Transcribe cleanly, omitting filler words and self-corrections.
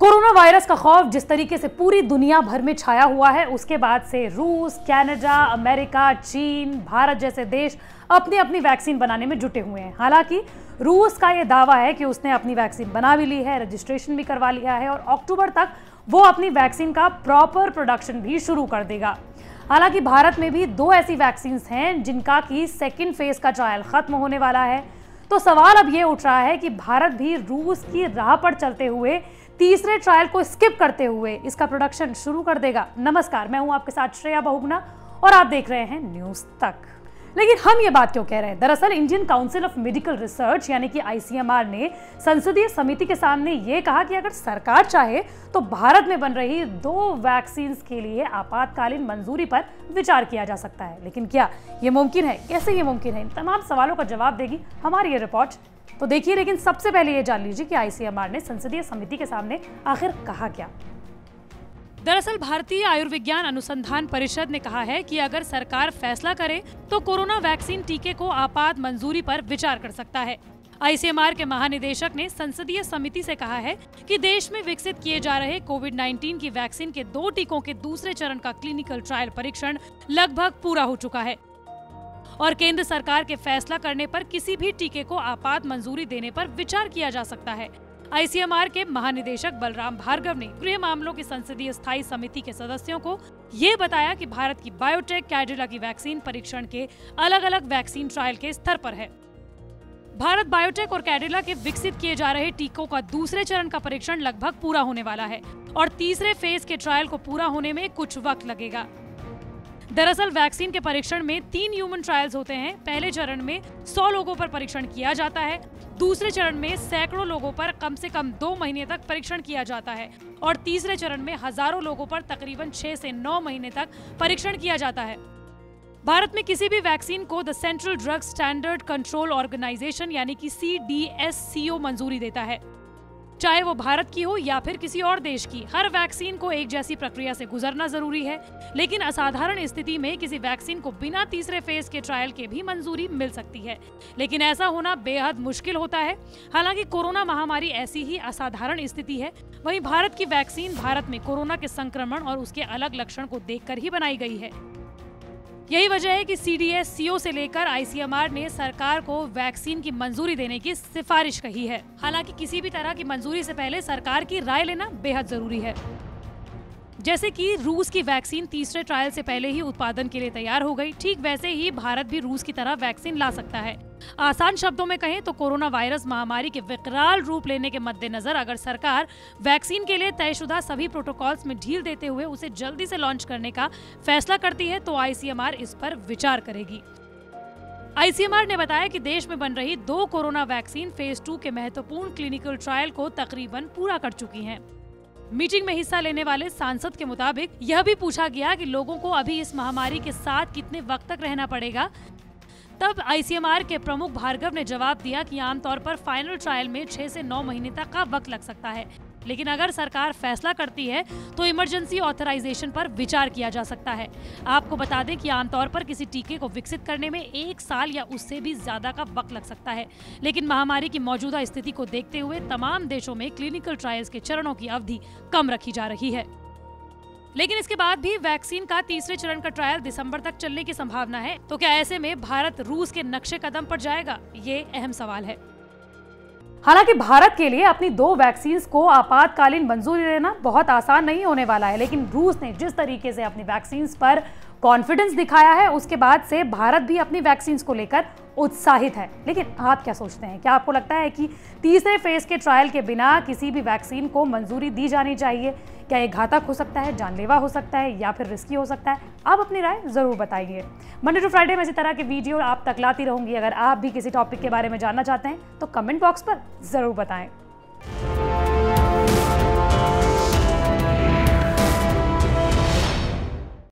Corona virus का खौफ जिस तरीके से पूरी दुनिया भर में छाया हुआ है, उसके बाद से रूस, कनाडा, अमेरिका, चीन, भारत जैसे देश अपनी अपनी वैक्सीन बनाने में जुटे हुए हैं। हालांकि रूस का यह दावा है कि उसने अपनी वैक्सीन बना भी ली है, रजिस्ट्रेशन भी करवा लिया है और अक्टूबर तक वो अपनी वैक्सीन का प्रॉपर प्रोडक्शन भी शुरू कर देगा। हालांकि भारत में भी 2 ऐसी वैक्सीन हैं जिनका की सेकेंड फेज का ट्रायल खत्म होने वाला है। तो सवाल अब ये उठ रहा है कि भारत भी रूस की राह पर चलते हुए तीसरे ट्रायल को स्किप करते हुए इसका प्रोडक्शन शुरू कर देगा। नमस्कार, मैं हूं आपके साथ श्रेया बहुगुणा और आप देख रहे हैं न्यूज तक। लेकिन हम ये बात क्यों कह रहे हैं? दरअसल Indian Council of Medical Research यानी कि ICMR ने संसदीय समिति के सामने ये कहा कि अगर सरकार चाहे तो भारत में बन रही 2 वैक्सीन के लिए आपातकालीन मंजूरी पर विचार किया जा सकता है। लेकिन क्या ये मुमकिन है? कैसे ये मुमकिन है? इन तमाम सवालों का जवाब देगी हमारी ये रिपोर्ट। तो देखिए, लेकिन सबसे पहले ये जान लीजिए कि ICMR ने संसदीय समिति के सामने आखिर कहा क्या। दरअसल भारतीय आयुर्विज्ञान अनुसंधान परिषद ने कहा है कि अगर सरकार फैसला करे तो कोरोना वैक्सीन टीके को आपात मंजूरी पर विचार कर सकता है। ICMR के महानिदेशक ने संसदीय समिति से कहा है कि देश में विकसित किए जा रहे कोविड-19 की वैक्सीन के 2 टीकों के दूसरे चरण का क्लिनिकल ट्रायल परीक्षण लगभग पूरा हो चुका है और केंद्र सरकार के फैसला करने पर किसी भी टीके को आपात मंजूरी देने पर विचार किया जा सकता है। ICMR के महानिदेशक बलराम भार्गव ने गृह मामलों की संसदीय स्थायी समिति के सदस्यों को ये बताया कि भारत की बायोटेक कैडिला की वैक्सीन परीक्षण के अलग-अलग वैक्सीन ट्रायल के स्तर पर है। भारत बायोटेक और कैडिला के विकसित किए जा रहे टीकों का दूसरे चरण का परीक्षण लगभग पूरा होने वाला है और तीसरे फेज के ट्रायल को पूरा होने में कुछ वक्त लगेगा। दरअसल वैक्सीन के परीक्षण में 3 ह्यूमन ट्रायल्स होते हैं। पहले चरण में 100 लोगों पर परीक्षण किया जाता है, दूसरे चरण में सैकड़ों लोगों पर कम से कम 2 महीने तक परीक्षण किया जाता है और तीसरे चरण में हजारों लोगों पर तकरीबन 6 से 9 महीने तक परीक्षण किया जाता है। भारत में किसी भी वैक्सीन को the Central Drug Standard Control Organisation यानी कि CDSCO मंजूरी देता है, चाहे वो भारत की हो या फिर किसी और देश की। हर वैक्सीन को एक जैसी प्रक्रिया से गुजरना जरूरी है, लेकिन असाधारण स्थिति में किसी वैक्सीन को बिना तीसरे फेज के ट्रायल के भी मंजूरी मिल सकती है, लेकिन ऐसा होना बेहद मुश्किल होता है। हालांकि कोरोना महामारी ऐसी ही असाधारण स्थिति है। वहीं भारत की वैक्सीन भारत में कोरोना के संक्रमण और उसके अलग लक्षण को देखकर ही बनाई गई है। यही वजह है कि CDSCO से लेकर ICMR ने सरकार को वैक्सीन की मंजूरी देने की सिफारिश कही है। हालांकि किसी भी तरह की मंजूरी से पहले सरकार की राय लेना बेहद जरूरी है। जैसे कि रूस की वैक्सीन तीसरे ट्रायल से पहले ही उत्पादन के लिए तैयार हो गई, ठीक वैसे ही भारत भी रूस की तरह वैक्सीन ला सकता है। आसान शब्दों में कहें तो कोरोना वायरस महामारी के विकराल रूप लेने के मद्देनजर अगर सरकार वैक्सीन के लिए तयशुदा सभी प्रोटोकॉल्स में ढील देते हुए उसे जल्दी से लॉन्च करने का फैसला करती है तो ICMR इस पर विचार करेगी। ICMR ने बताया कि देश में बन रही 2 कोरोना वैक्सीन फेज 2 के महत्वपूर्ण क्लिनिकल ट्रायल को तकरीबन पूरा कर चुकी हैं। मीटिंग में हिस्सा लेने वाले सांसद के मुताबिक यह भी पूछा गया कि लोगों को अभी इस महामारी के साथ कितने वक्त तक रहना पड़ेगा। तब ICMR के प्रमुख भार्गव ने जवाब दिया कि आमतौर पर फाइनल ट्रायल में 6 से 9 महीने तक का वक्त लग सकता है, लेकिन अगर सरकार फैसला करती है तो इमरजेंसी ऑथराइजेशन पर विचार किया जा सकता है। आपको बता दें कि आमतौर पर किसी टीके को विकसित करने में 1 साल या उससे भी ज्यादा का वक्त लग सकता है, लेकिन महामारी की मौजूदा स्थिति को देखते हुए तमाम देशों में क्लिनिकल ट्रायल्स के चरणों की अवधि कम रखी जा रही है। लेकिन इसके बाद भी वैक्सीन का तीसरे चरण का ट्रायल दिसंबर तक चलने की संभावना है। तो क्या ऐसे में भारत रूस के नक्शे कदम पर जाएगा? ये अहम सवाल है। हालांकि भारत के लिए अपनी 2 वैक्सीन को आपातकालीन मंजूरी देना बहुत आसान नहीं होने वाला है, लेकिन रूस ने जिस तरीके से अपनी वैक्सीन पर कॉन्फिडेंस दिखाया है उसके बाद से भारत भी अपनी वैक्सीन को लेकर उत्साहित है। लेकिन आप क्या सोचते हैं? क्या आपको लगता है कि तीसरे फेज के ट्रायल के बिना किसी भी वैक्सीन को मंजूरी दी जानी चाहिए? क्या ये घातक हो सकता है, जानलेवा हो सकता है या फिर रिस्की हो सकता है? आप अपनी राय जरूर बताइए। मंडे टू फ्राइडे में इसी तरह के वीडियो आप तक लाती रहूंगी। अगर आप भी किसी टॉपिक के बारे में जानना चाहते हैं तो कमेंट बॉक्स पर जरूर बताएं।